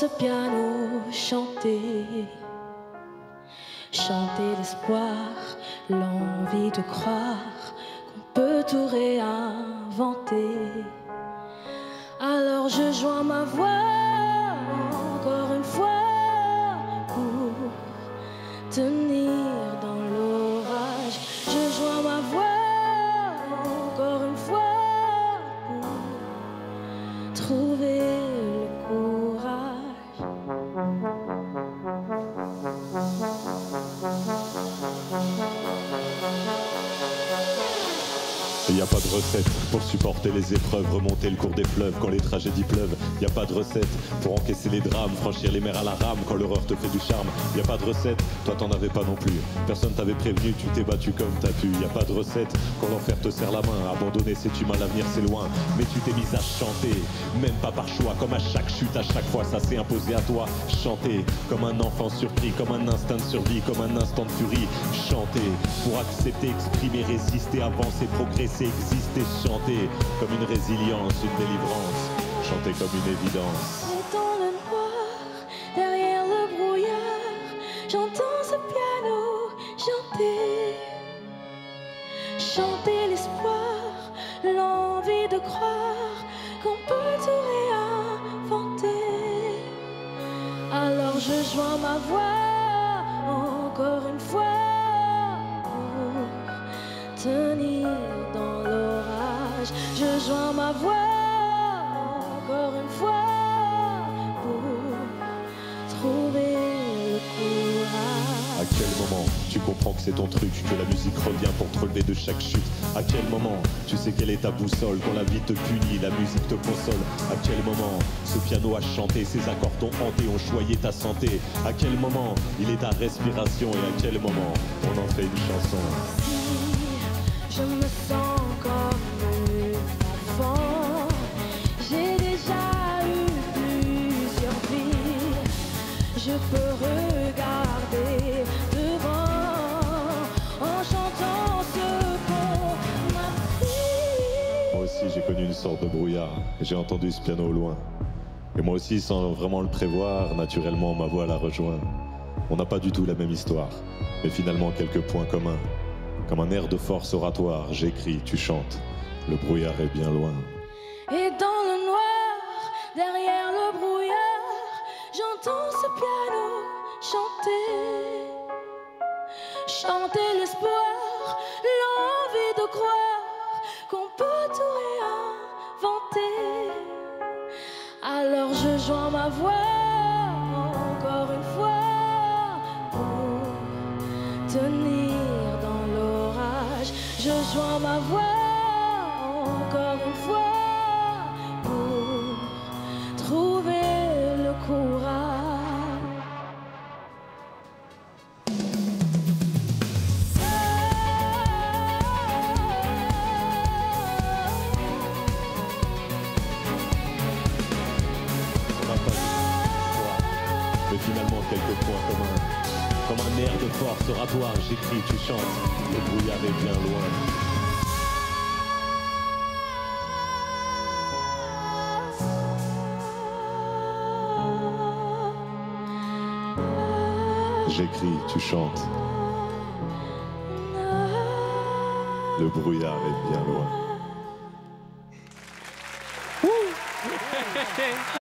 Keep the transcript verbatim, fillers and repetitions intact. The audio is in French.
ce piano chanter, chanter l'espoir, l'envie de croire qu'on peut tout réinventer. Alors je joins ma voix encore une fois pour tenir dans l'orage. Je joins ma voix encore une fois pour trouver le courage. Il n'y a pas de recette pour supporter les épreuves, remonter le cours des fleuves quand les tragédies pleuvent. Il n'y a pas de recette pour encaisser les drames, franchir les mers à la rame quand l'horreur te fait du charme. Il n'y a pas de recette, toi t'en avais pas non plus. Personne t'avait prévenu, tu t'es battu comme t'as pu. Il n'y a pas de recette quand l'enfer te serre la main. Abandonner c'est humain, l'avenir c'est loin. Mais tu t'es mise à chanter, même pas par choix. Comme à chaque chute, à chaque fois ça s'est imposé à toi. Chanter comme un enfant surpris, comme un instinct de survie, comme un instant de furie. Chanter pour accepter, exprimer, résister, avancer, progresser, exister, chanter comme une résilience, une délivrance, chanter comme une évidence. Et dans le noir, derrière le brouillard, j'entends ce piano chanter, chanter l'espoir, l'envie de croire qu'on peut tout réinventer. Alors je joins ma voix encore une fois pour tenir dans l'orage. Je joins ma voix encore une fois pour trouver le courage. À quel moment tu comprends que c'est ton truc, que la musique revient pour te relever de chaque chute? À quel moment tu sais quelle est ta boussole? Quand la vie te punit, la musique te console. À quel moment ce piano a chanté, ses accords t'ont hanté, ont choyé ta santé? À quel moment il est ta respiration? Et à quel moment on en fait une chanson? Si je me sens comme une enfant, j'ai déjà eu plusieurs vies, je peux regarder devant en chantant ce qu'on m'a dit. Moi aussi j'ai connu une sorte de brouillard, j'ai entendu ce piano au loin. Et moi aussi, sans vraiment le prévoir, naturellement ma voix la rejoint. On n'a pas du tout la même histoire, mais finalement quelques points communs. Comme un air de force oratoire, j'écris, tu chantes, le brouillard est bien loin. Et dans le noir, derrière le brouillard, j'entends ce piano chanter, chanter l'espoir, l'envie de croire qu'on peut tout réinventer. Alors je joins ma voix encore une fois pour tenir dans l'orage. Je joins ma voix encore une fois pour trouver le courage. On n'a pas du tout l'histoire, mais finalement quelques points communs. Comme un air de force oratoire, j'écris, tu chantes, le brouillard est bien loin. J'écris, tu chantes, le brouillard est bien loin.